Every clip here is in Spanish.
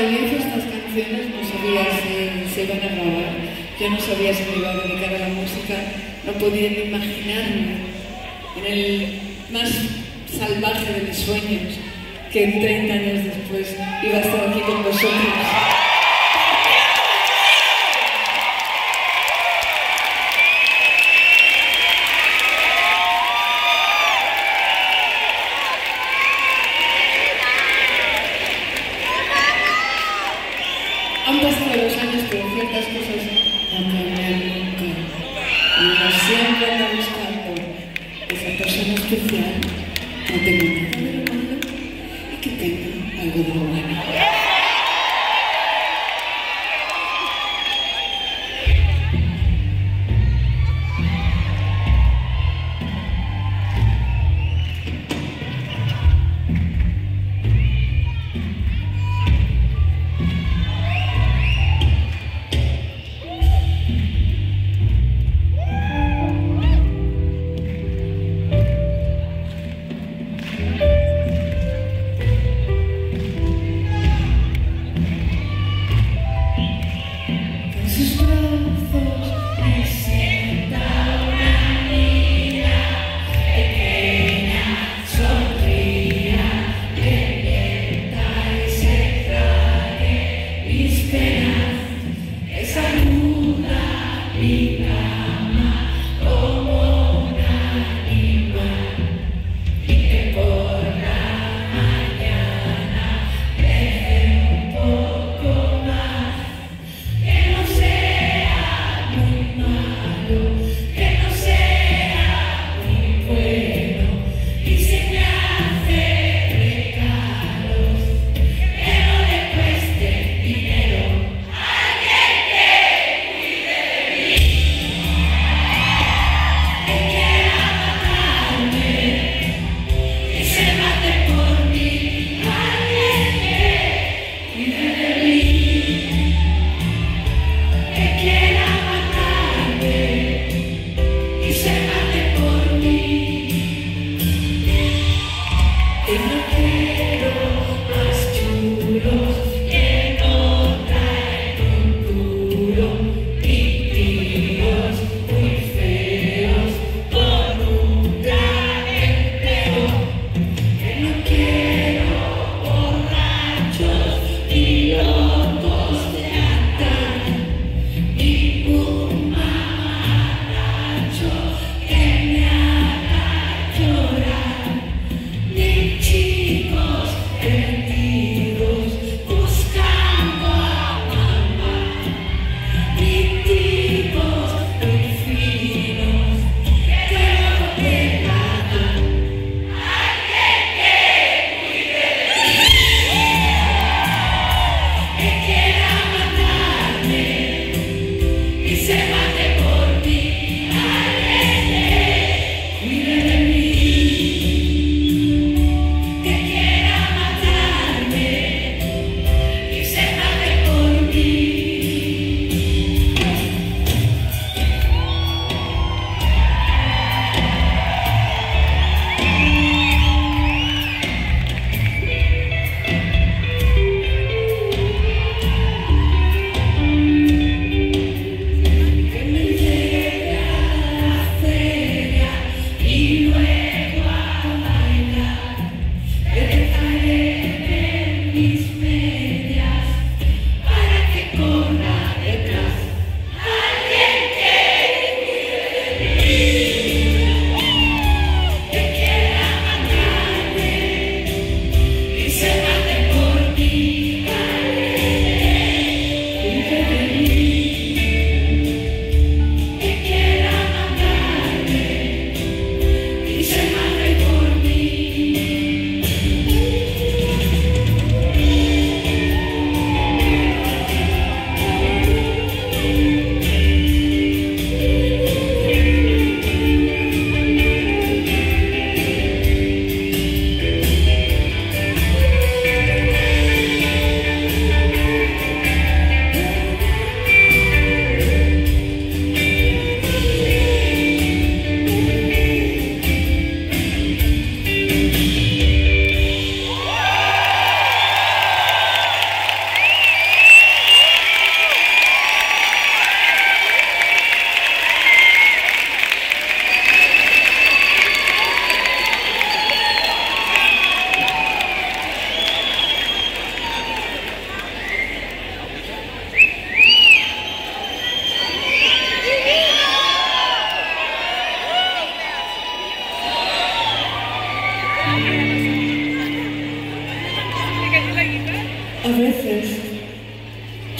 yo hice estas canciones no sabía si se iban a grabar, yo no sabía si me iba a dedicar a la música, no podía ni imaginarme en el más salvaje de mis sueños que 30 años después iba a estar aquí con vosotros. Han pasado los años, pero ciertas cosas no cambian nunca. Y uno siempre anda buscando esa persona especial que no tenga nada de lo malo y que tenga algo de lo bueno.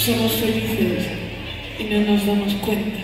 somos felices y no nos damos cuenta.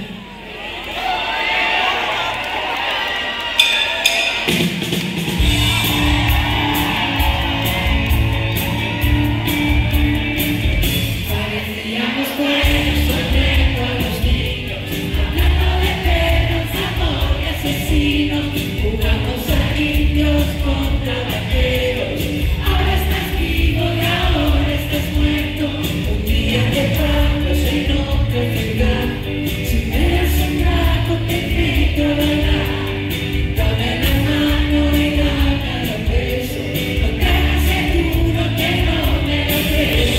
Parecíamos buenos, sonriendo a los niños, hablando de perros, amor y asesinos, jugamos a niños contra vaqueros. Ahora estás vivo y ahora estás muerto. Un día te pago si no te olvidas. Si me das un rato te invito a bailar. Dame la mano y dame el beso. No te hagas seguro que no me lo creo.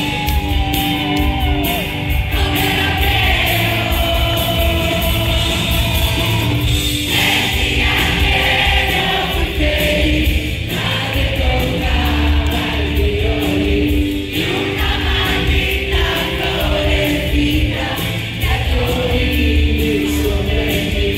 No me lo creo. El día que yo fui feliz, nadie tocaba el violín y una maldita florecita de arcoíris sobre mí.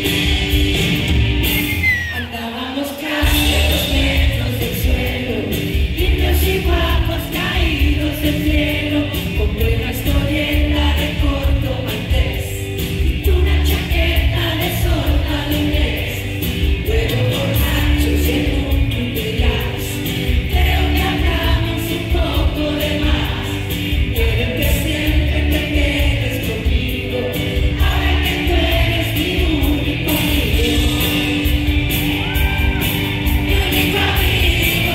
Andábamos casi a 2 metros del suelo, limpios y guapos caídos del cielo. Compré una historieta de corto maltés y tú una chaqueta de sol malonés. Luego borrachos en un club de jazz, creo que hablamos un poco de más. Quiero que siempre te quedes conmigo, ahora que tú eres mi único amigo. Mi único amigo.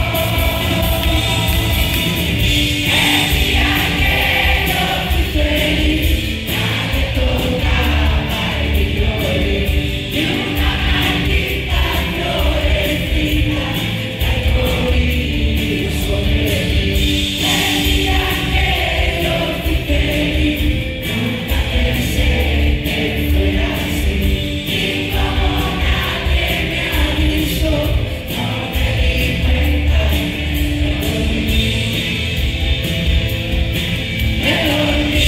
El día que yo fui feliz, nadie tocaba el violín y una maldita florecita de arcoíris sobre mí. El día que yo fui feliz, nunca pensé que fuera así. Y como nadie me avisó, no me di cuenta. Me dormí.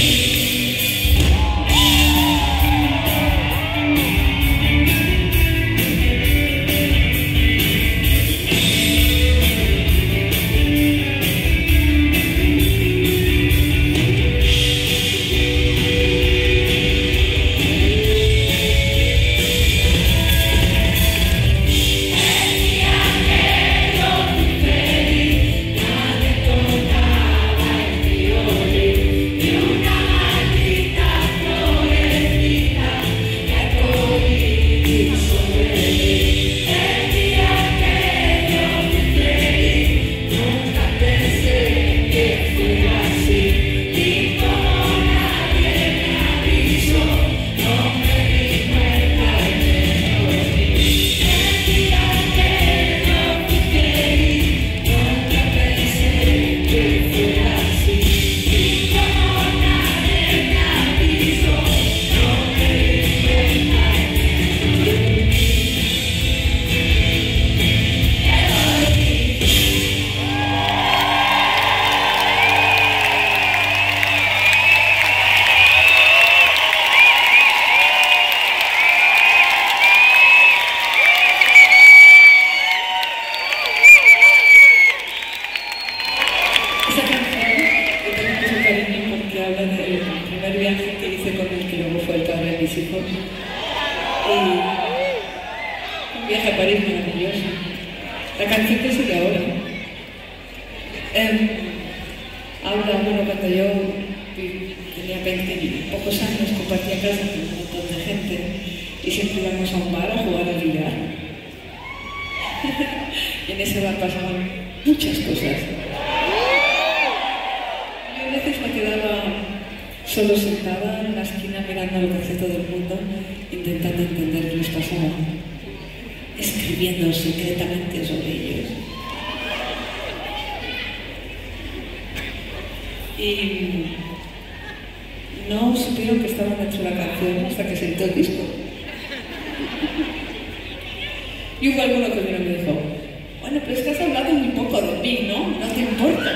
Esa canción le tengo mucho cariño porque habla del primer viaje que hice con él, que luego fue el padre de mis hijos. Y un viaje a París maravilloso. La canción que sigue ahora habla, bueno, cuando yo tenía 20 y pocos años, compartía casa con un montón de gente y siempre íbamos a un bar a jugar al billar. Y en ese bar pasaban muchas cosas. A veces me quedaba solo sentada en la esquina mirando lo que hacía todo el mundo, intentando entender qué les pasaba, escribiendo secretamente sobre ellos. Y no supieron que estaban hecho la canción hasta que se editó el disco. Y hubo alguno que vino y me dijo: bueno, pero es que has hablado muy poco de mí, ¿no? No te importa.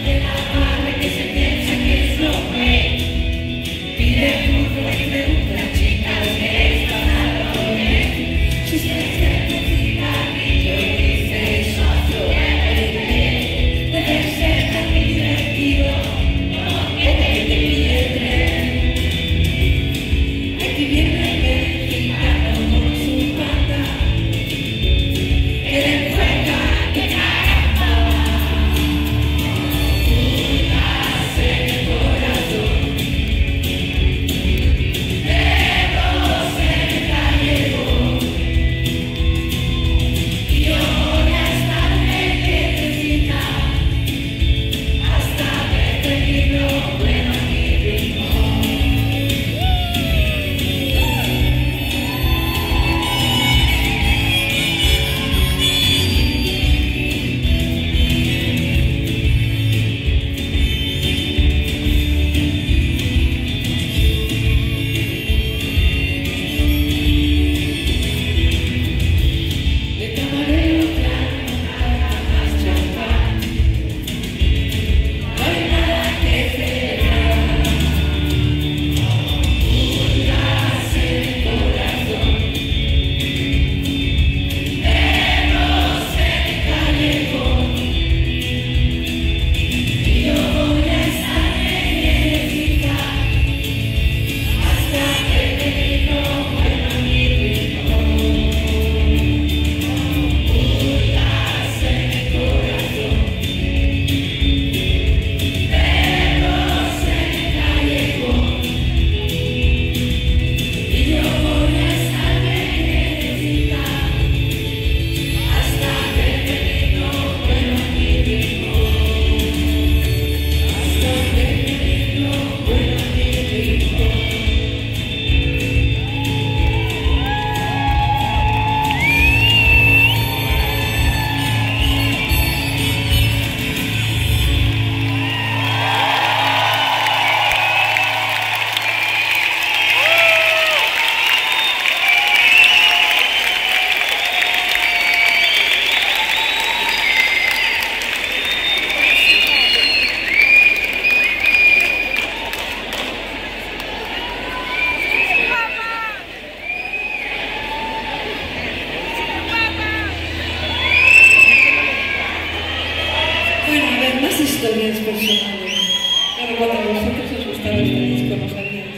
historias personales. Claro, cuando a vosotros os gustaba este disco, no sabíais.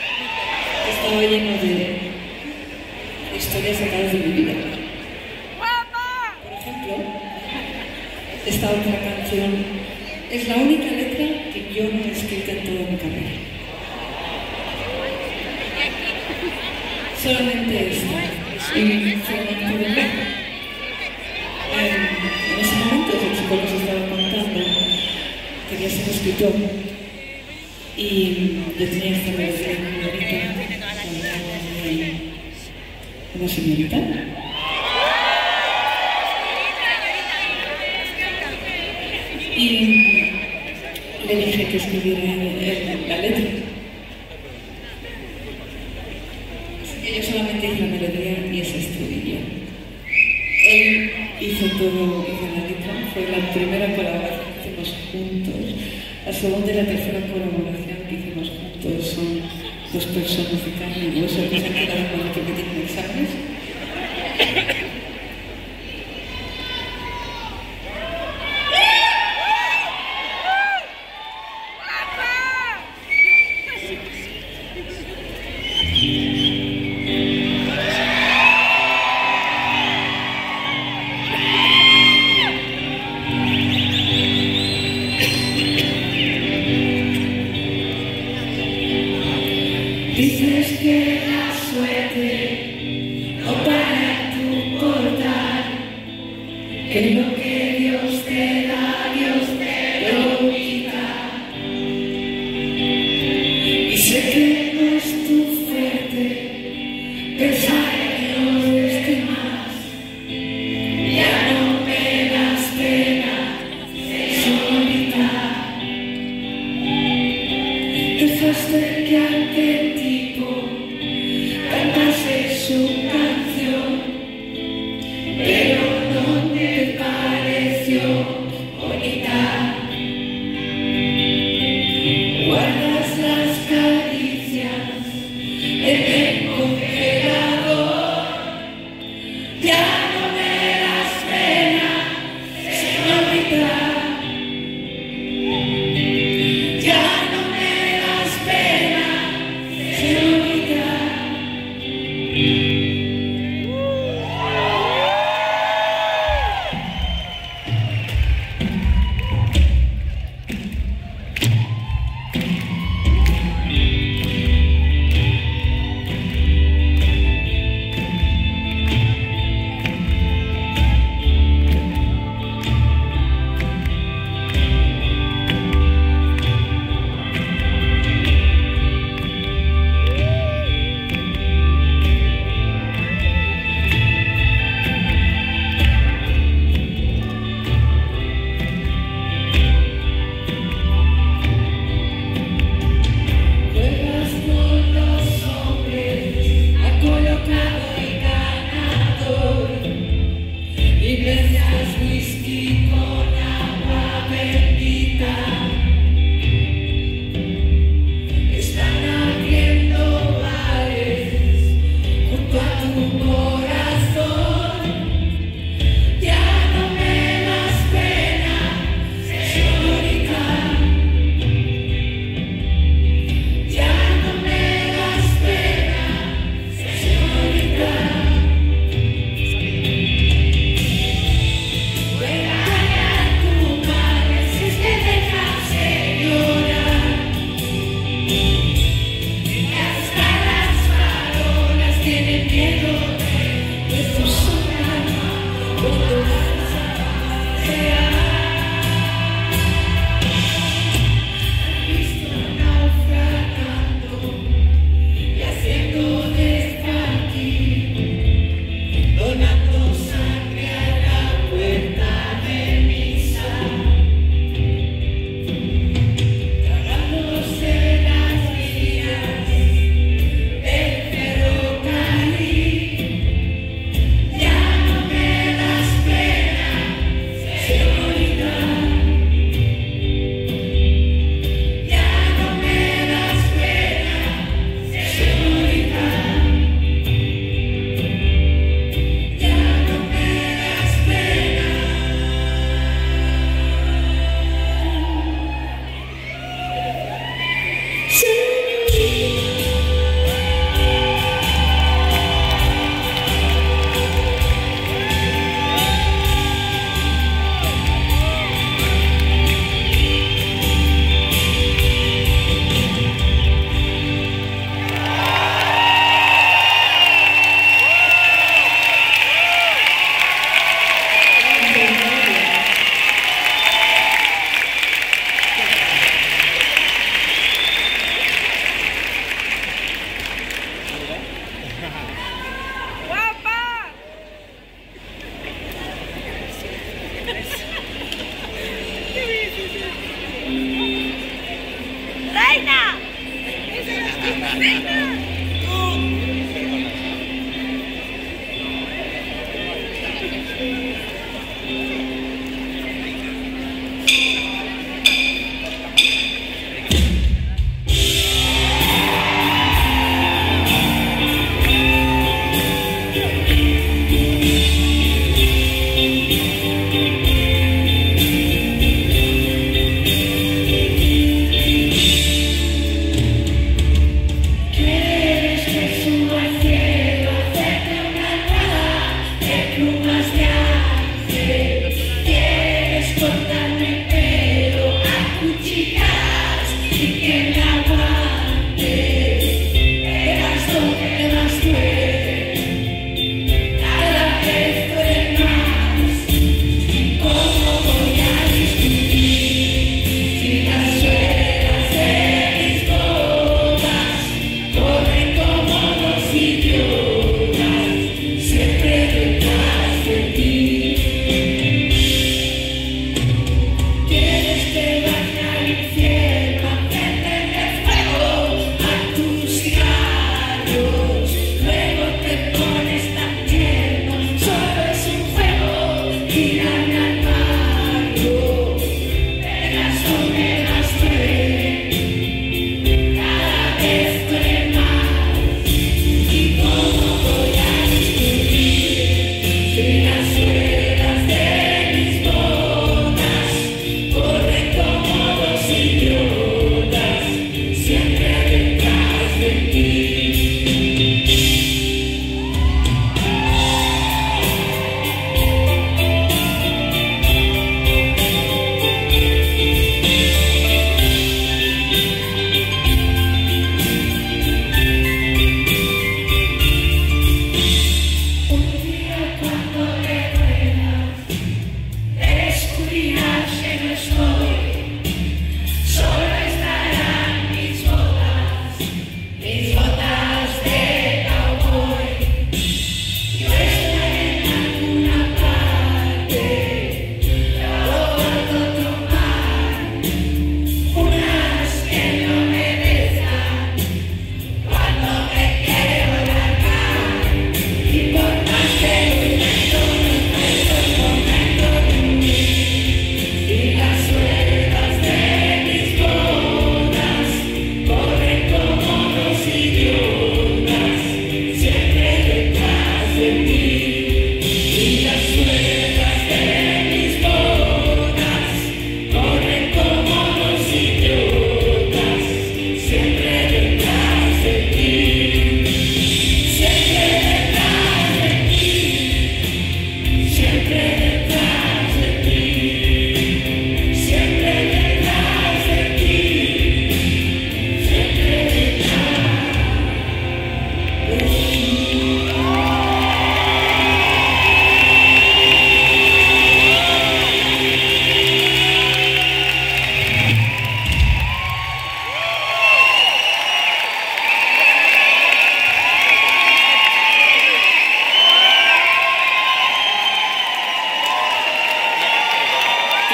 Estaba lleno de historias sacadas de mi vida. Por ejemplo, esta otra canción es la única letra que yo no he escrito en toda mi carrera. Solamente esta. Y solamente en ese momento el chico nos estaba contando, quería ser escritor y yo tenía esta melodía muy bonita, una señorita. Y le dije que escribiera la letra. Así que yo solamente hice la melodía y ese estribillo. Él hizo todo, hizo la letra, fue la primera colaboración que hicimos juntos. La segunda y la tercera colaboración que hicimos juntos son dos personas de carne y hueso que se han quedado con los que tienen exámenes. Dices que la suerte no para en tu portal, que lo que Dios te da, Dios te lo quita. Y sé que no es tu fuerte pensar en los demás. Ya no me das pena, solita. Dejaste que aquel tipo cantase su canción, pero no me pareció bonita.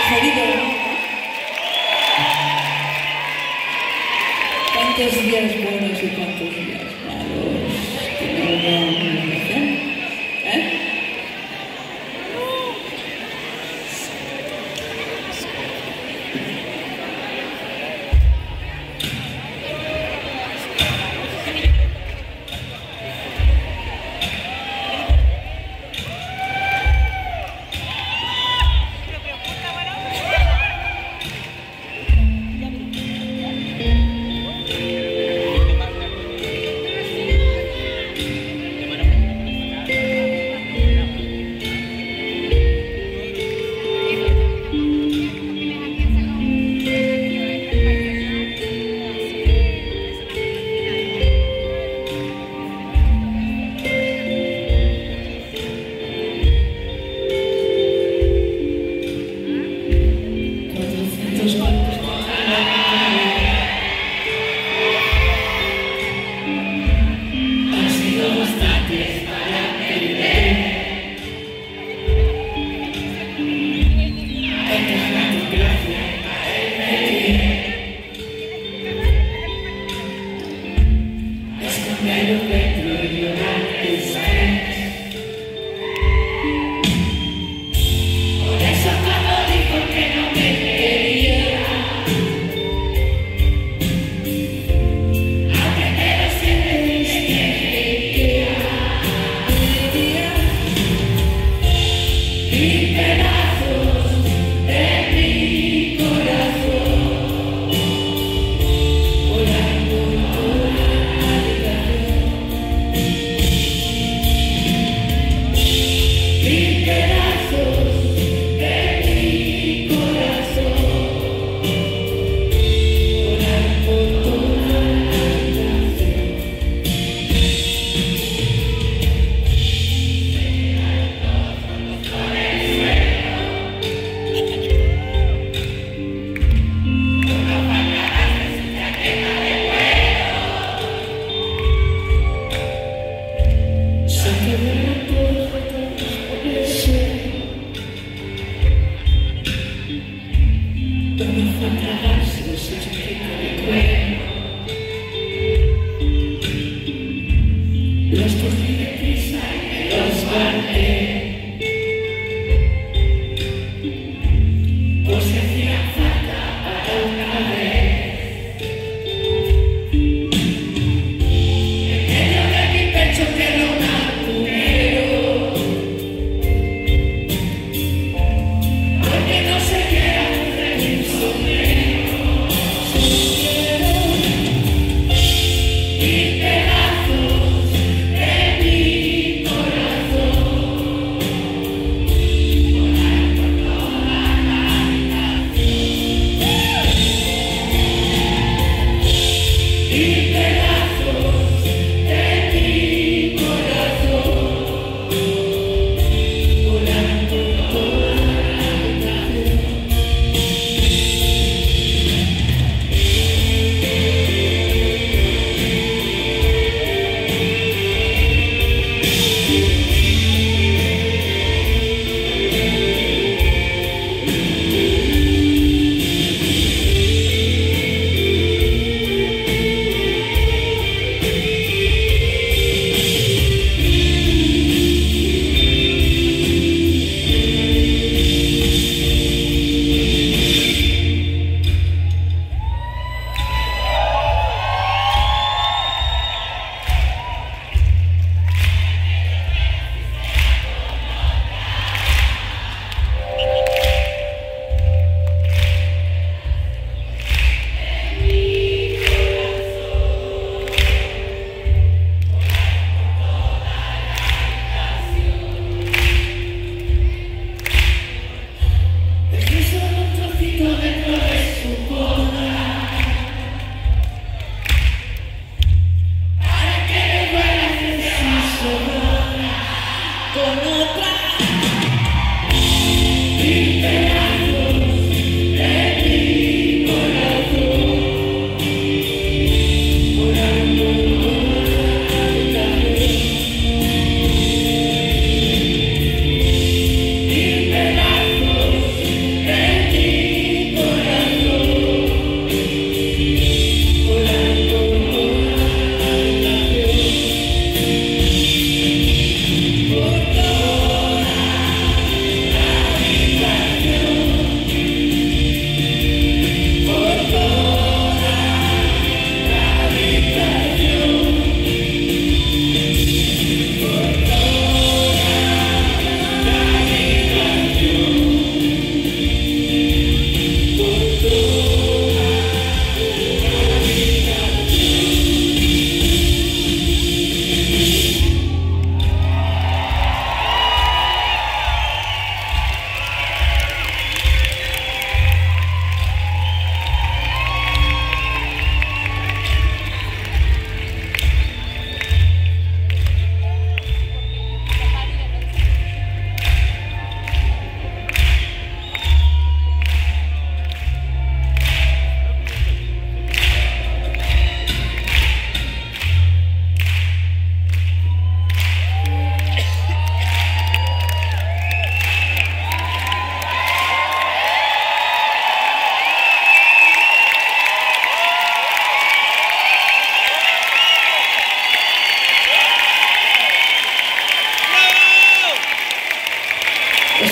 jodido, ¿no? ¿Cuántos días buenos y cuántos días malos? Que no veo comunicación. ¿Eh?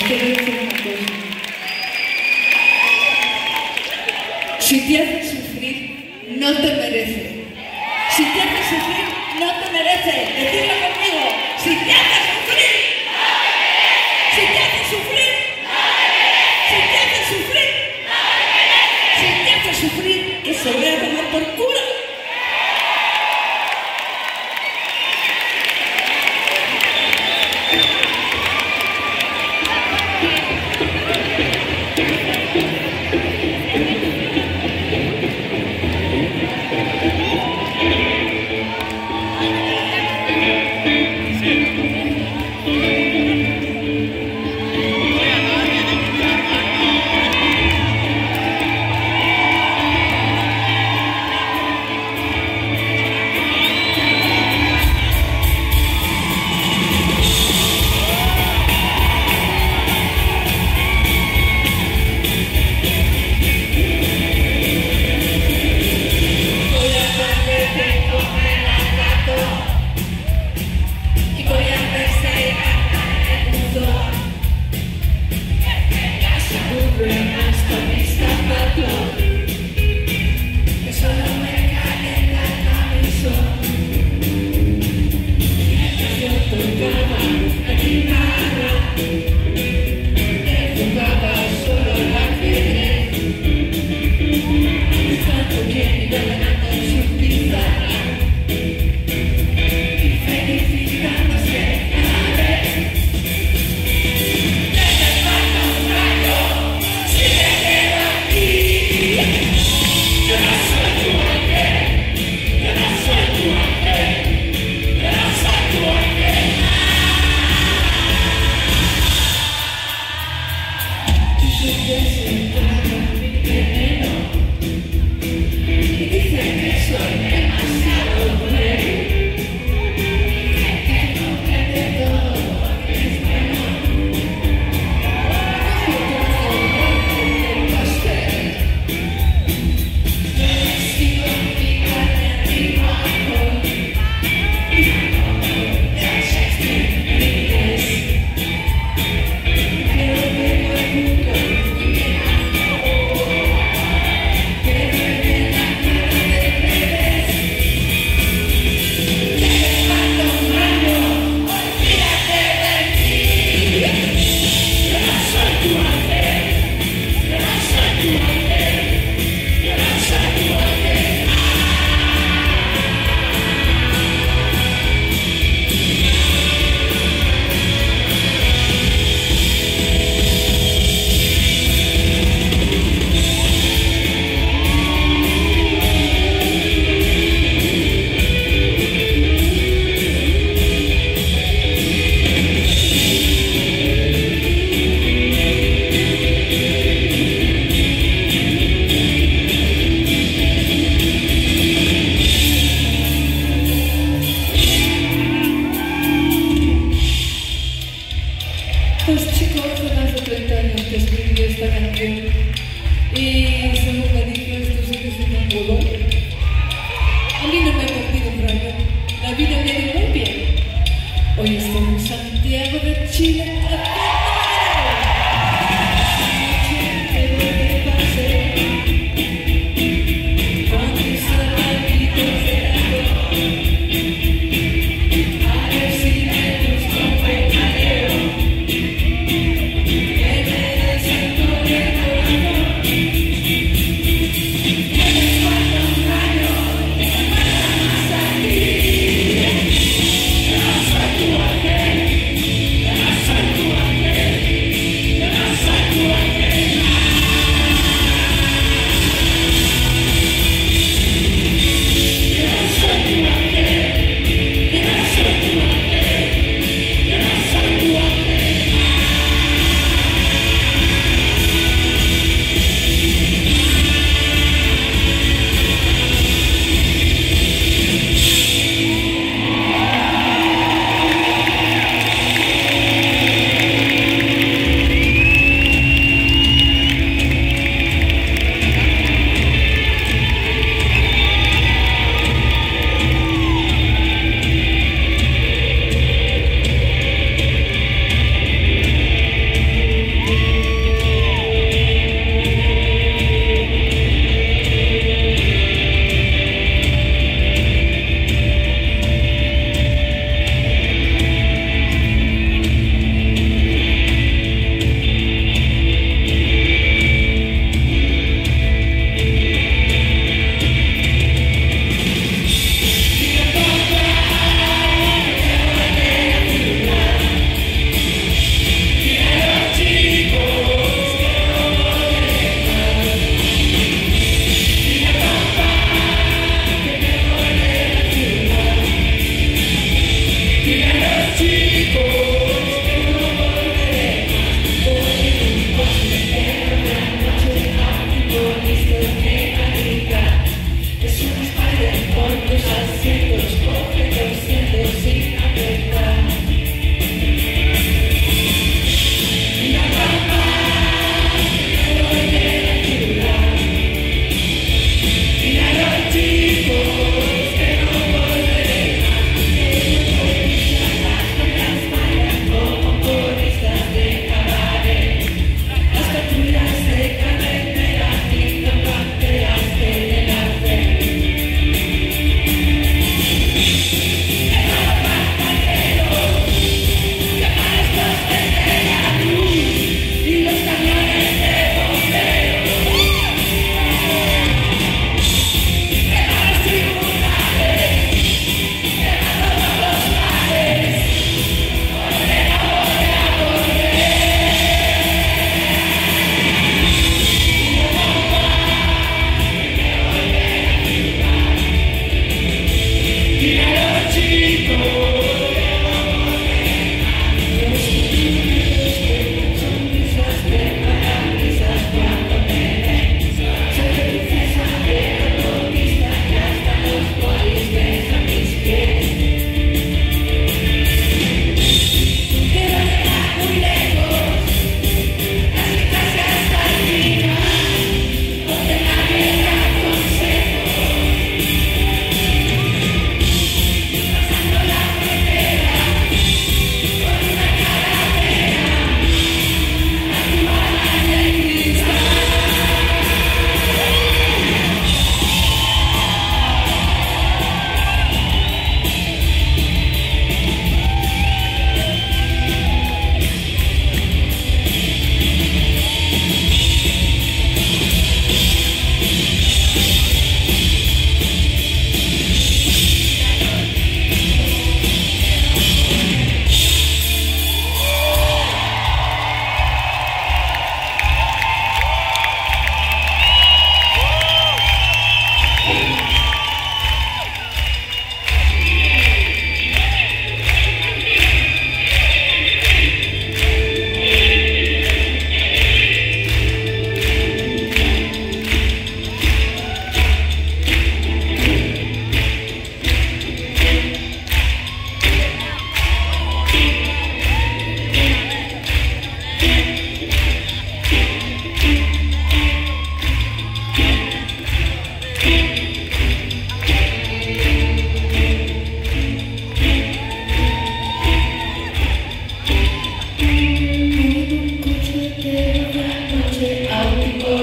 quiero decir una cosa. Si te hace sufrir, no te merece. Si te hace sufrir, no te merece. Decidlo conmigo. Si te hace sufrir, no te merece. Si te hace sufrir, no te merece. Si te hace sufrir, no te merece. Si te hace sufrir, que se vaya a tomar por culo.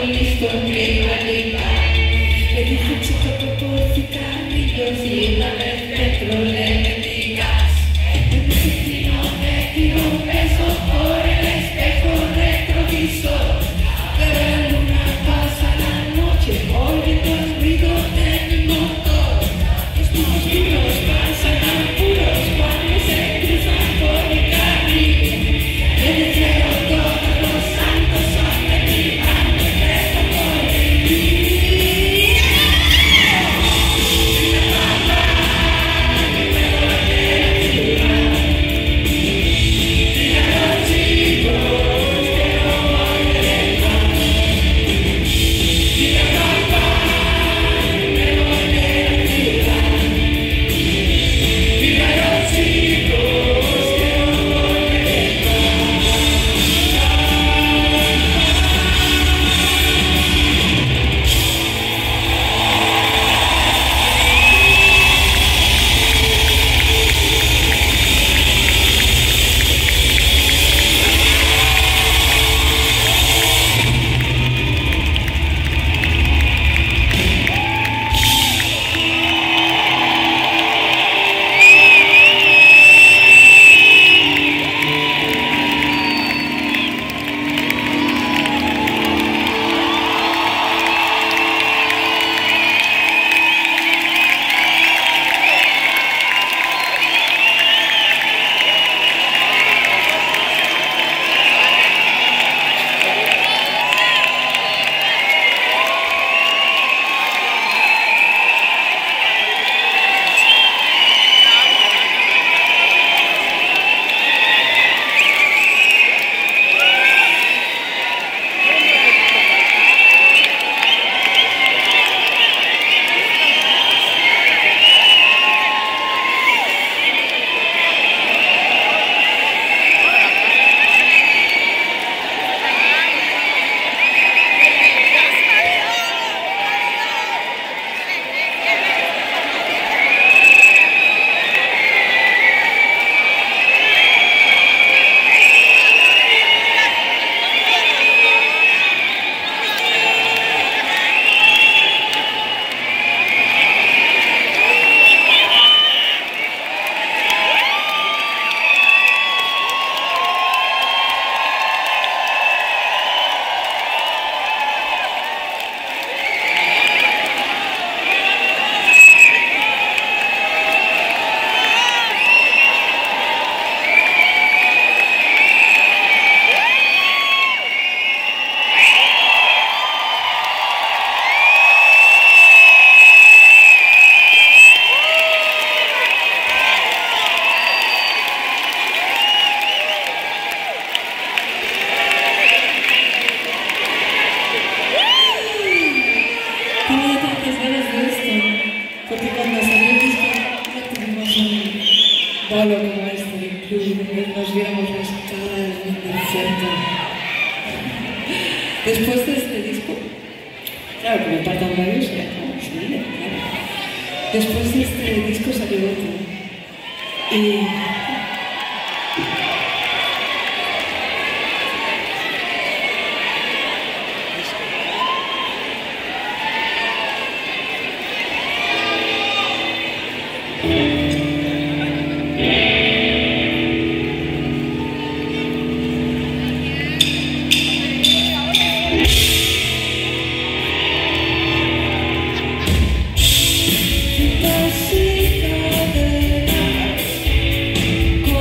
listo que iba a llegar. Le dije chico que por cigarrillos y una vez dentro le metí gas. En ese tiro me tiró un beso por el espejo retrovisor. Pero la luna pasa la noche oyendo el ruido de mi motor. Los tipos duros pasan apuros cuando se cruzan por mi carril. Le deseo todos los santos son de ti, ando preso por vivir. Bolo como este del club, nos viéramos las caras muy cerca. Después de este disco, claro que me partan varios, era como sí, claro. Después de este disco salió otro. Y con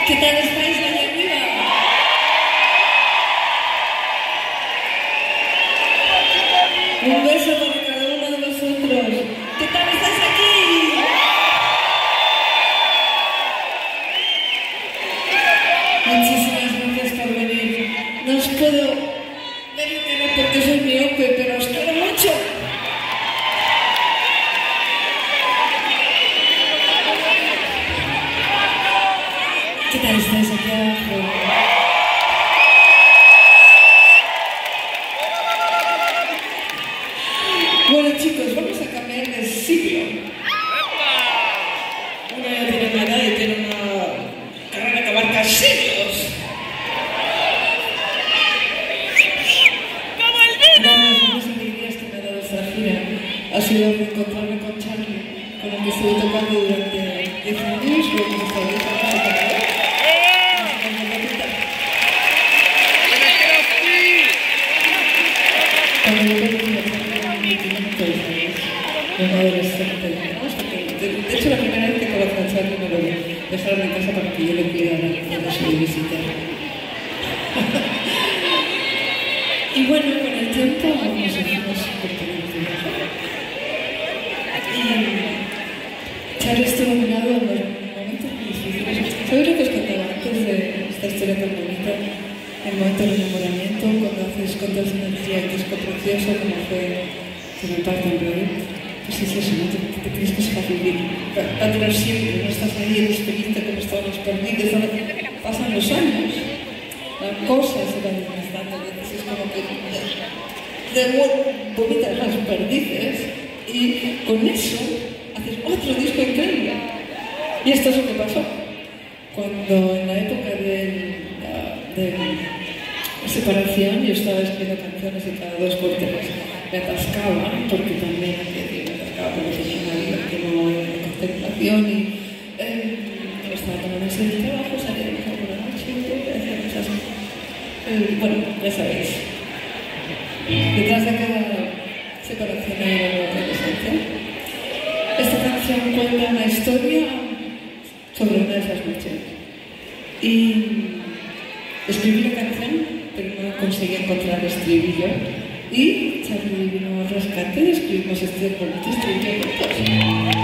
¿Qué tal estáis allá arriba? Un beso para cada uno de vosotros. ¿Qué tal estáis aquí? Muchísimas gracias por venir. No os puedo ver el cara porque soy miope, pero os quiero mucho. ¿Qué tal estáis aquí abajo? Bueno, chicos, vamos a cambiar de sitio. Uno ya tiene una edad y tiene una carrera que abarca siglos. ¡Como el vino! Una de las grandes alegrías que me ha dado esta gira ha sido reencontrarme con Charlie, con el que estuve tocando durante 10 años, luego hemos estado 10 años tocando. Cuando yo conocí a Charlie, tenía muchos años, un adolescente, digamos, porque de hecho la primera vez que conocí a Charlie me lo dejaron en casa para que yo le cuidara cuando se le visitara. Y bueno, con el tiempo nos hicimos compañeros de viaje. Y Charlie estuvo a mi lado en los momentos difíciles. ¿Sabes lo que os contaba antes de esta historia tan bonita? El momento del enamoramiento, cuando haces con toda esa energía un disco precioso como fue que me parte en reír, pues es eso, ¿no? Te crees que se va a vivir, va a durar siempre, no estás ahí en experiencia como estábamos perdidos, pasan los años, la cosa se va desgastando, a veces es como que vomitas las perdices y con eso haces otro disco increíble. Y esto es lo que pasó. Cuando en la época de separación yo estaba escribiendo canciones y cada 2 por 3 me atascaba, porque también me atascaba porque tenía una vida que no era de contemplación y estaba tomando una serie de trabajos, salía de casa por la noche, hacía cosas. Bueno, ya sabéis. Detrás de cada separación hay una nueva adolescencia. Esta canción cuenta una historia sobre una de esas noches. Y escribí la canción, pero no conseguí encontrar el estribillo. Y Charlie vino al rescate y escribimos este bonito estribillo juntos.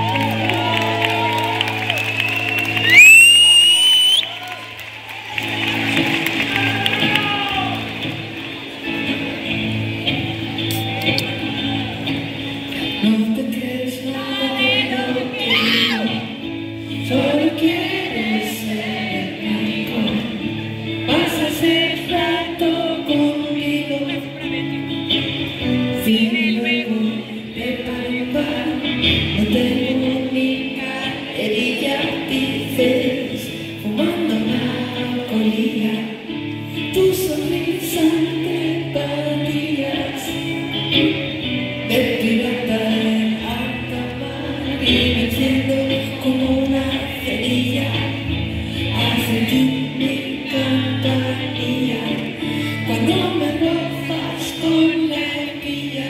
No te crees nada de lo que digo, solo quieres ser mi amigo. Vas a ser rato conmigo, sin y luego de par en par. No tengo ni caerilla, dices, fumando una colilla. Tu sonrisa te patillas de pirata en alta mar, y me enciendo como una cerilla a sentir mi campanilla cuando me rozas con la hebilla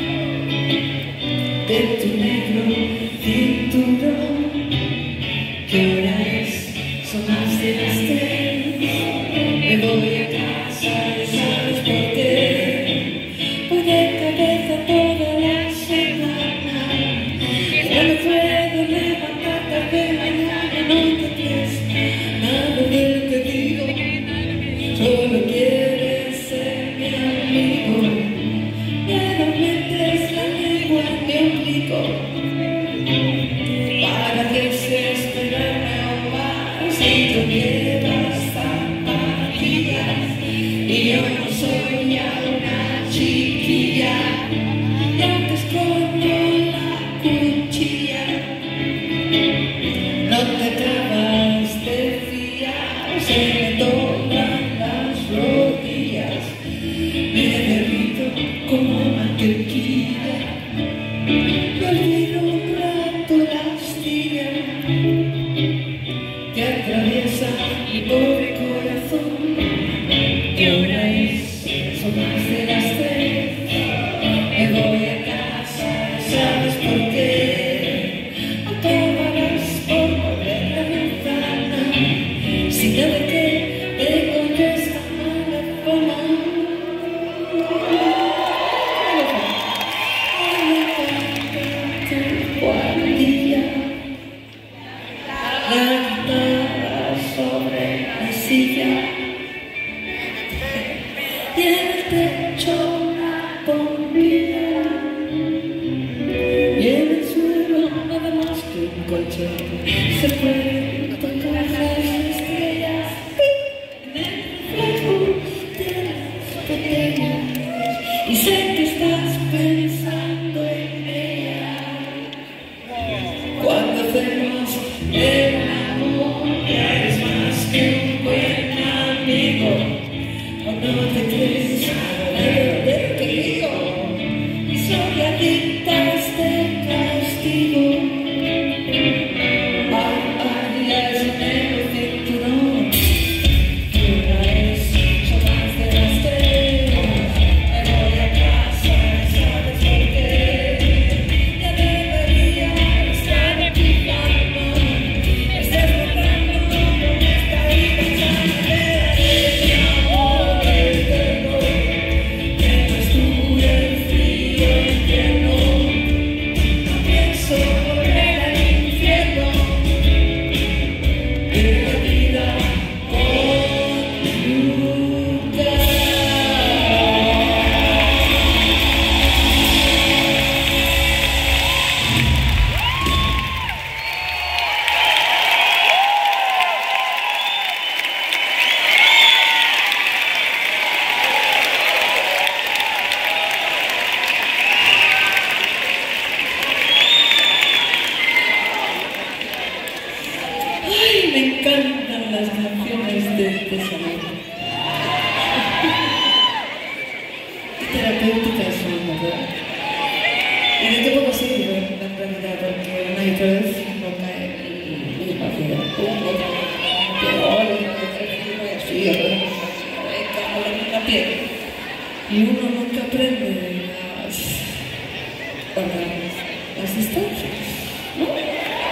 de tu negro cinturón. ¿Qué hora es? Son más de las 3. Me voy a casa, ¿sabes por qué? Voy de cabeza toda la semana. Ya no puedo levantar tarde mañana. No te crees nada de lo que digo, solo quieres ser mi amigo. Ya no metes la lengua en mi ombligo. ¿Para qué desesperarme aún más si tú llevas zapatillas y yo no soy ya una chiquilla? Y aunque escondo la cuchilla, no te acabas de fiar. Se me doblan las rodillas, me derrito como mantequilla, y olvido un rato la astilla que atraviesa mi pobre corazón. ¿Qué hora es? Son más de las 3. Me voy a casa, ¿sabes por qué? Acabarás por volver a la ventana sin mucho. Se puede tocar las estrellas en el reflejo de las botellas y sé que estás pensando en ella. Cuando hacemos el amor, eres más que un buen amigo. O no te crees algo de lo que digo, y soy adicta a este castigo. Bailarias en el cinturón, y una vez son más de las 3. Me voy a casa, ¿sabes por qué? Ya debería estar en mi cama, estás tratando con esta vida sana de amor eterno, mientras dure el frío invierno. No pienso volver al infierno, vive la vida con Lucas. Ay, me encantan las canciones de salud. Qué terapéuticas son, ¿verdad? Y de qué poco sirve, en realidad, porque una y otra vez no cae el espacio. Y así, ahora la piel. Y uno nunca aprende las distancias, ¿no?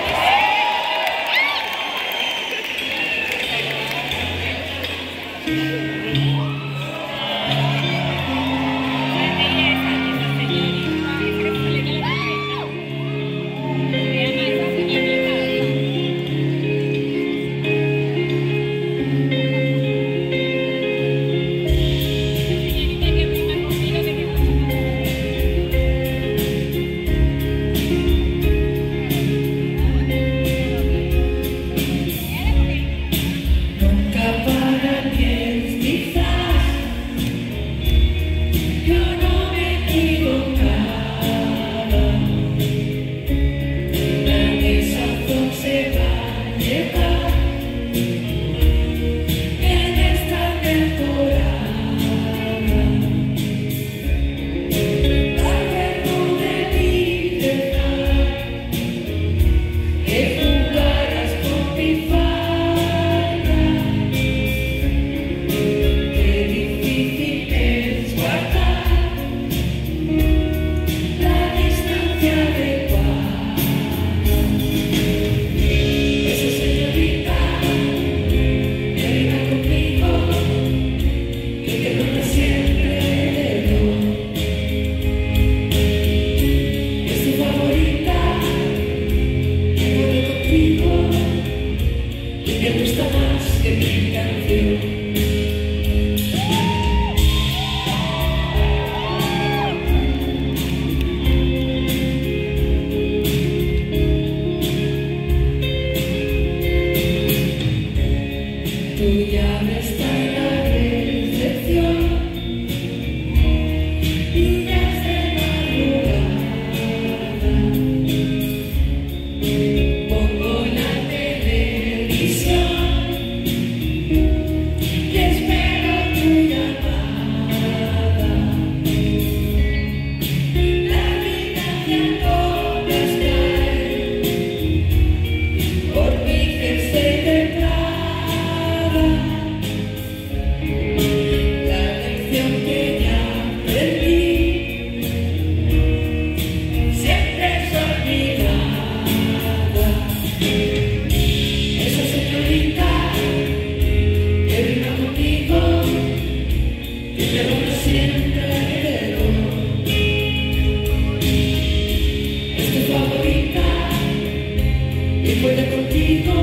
Vuela contigo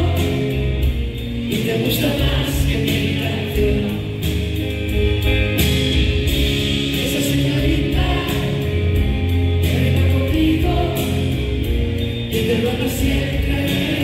y te gusta más que mi canción. Esa señorita que venga contigo y te lo siempre.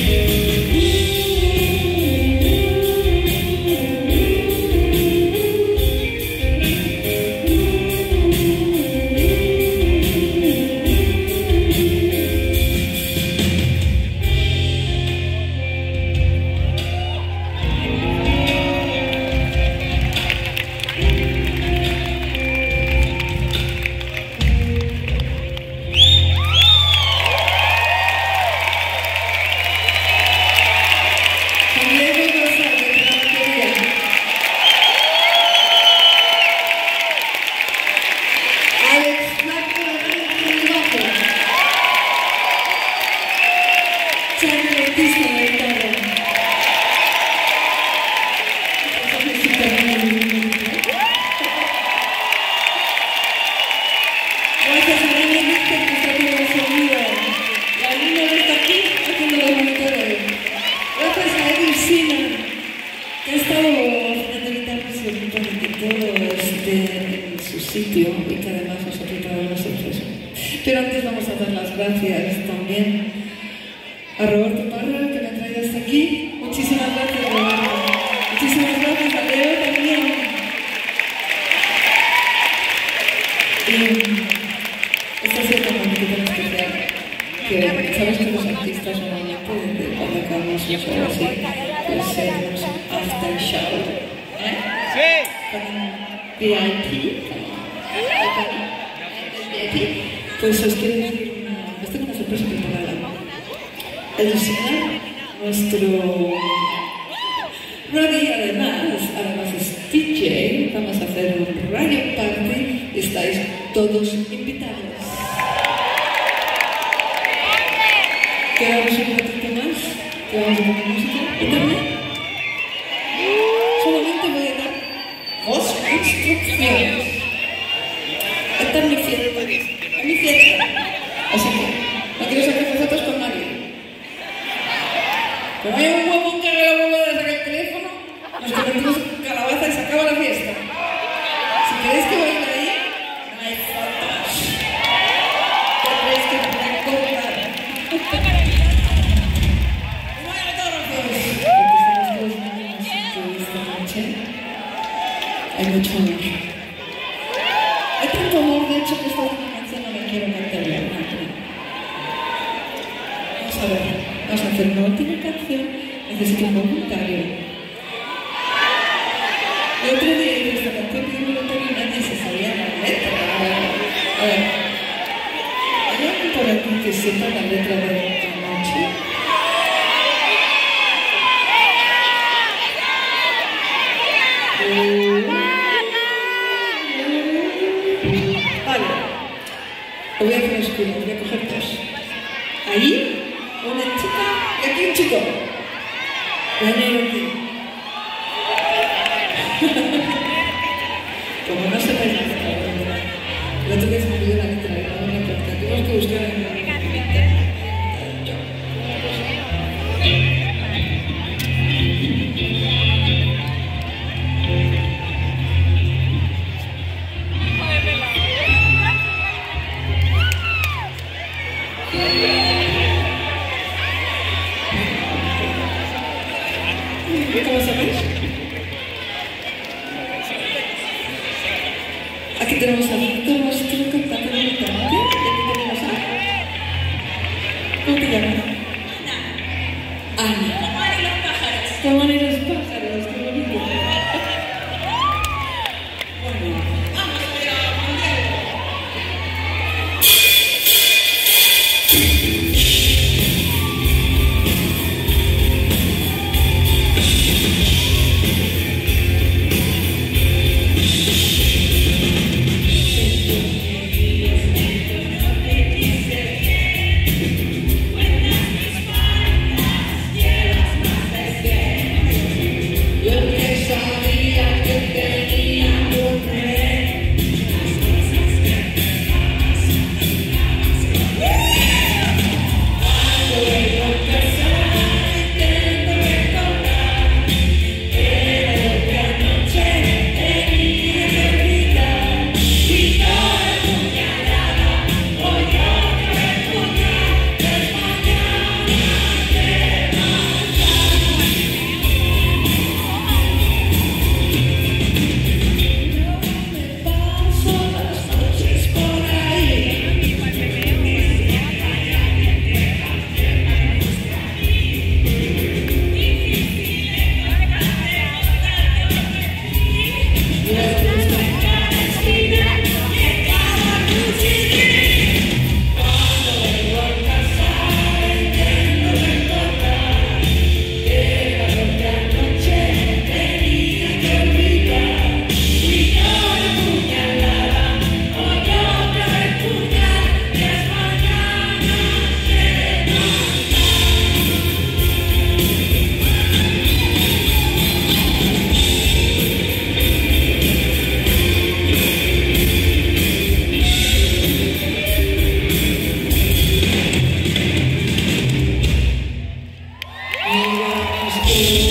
Pero antes vamos a dar las gracias también a Roberto Parra, que me ha traído hasta aquí. Muchísimas gracias, Roberto. Muchísimas gracias a Leo también. Y esta es una magnífica especial, que sabes que los artistas normalmente cuando acabamos un show así, pues hacemos after show. Sí. Con VIP. Pues os quiero decir, esto es una sorpresa preparada. El señor, nuestro Roddy, además es DJ, vamos a hacer un radio party y estáis todos invitados. Quedamos un ratito más, que vamos a poner música y también solamente voy a dar dos instrucciones. Esta es mi fiesta. Es mi fiesta. Así que no quiero sacar fotos con nadie. Como hay un huevón que haga la huevada de sacar el teléfono, nos convertimos en calabaza y se acaba la fiesta. Si queréis que baile ahí, no hay fotos. Tendréis que cortar. No hay autógrafos. Porque estamos todos muy emocionados esta noche. Hay mucho amor. Hay tanto amor, de hecho, que esta última canción no la quiero cantarla. Vamos a ver, vamos a hacer una última canción. Necesito un voluntario. El otro día hice esta canción que un voluntario y nadie se sabía la letra. A ver, ¿hay alguien por aquí que sepa la letra de la noche? Vale, lo voy a hacer oscuro, voy a coger dos. Ahí, una chica y aquí un chico. Voy a leer aquí. Como no sepáis la letra, lo tengo que se me olvidó la letra, no me importa. Tenemos que buscar en internet. ¿Cómo sabéis? Aquí tenemos a Víctor, nuestro cantante de cantante. Y aquí tenemos a... ¿Cómo te llamas? Ana. ¿Cómo van los pájaros? ¿Cómo van los pájaros? Qué bonito. Bueno, vamos a ver a Juan Diego. que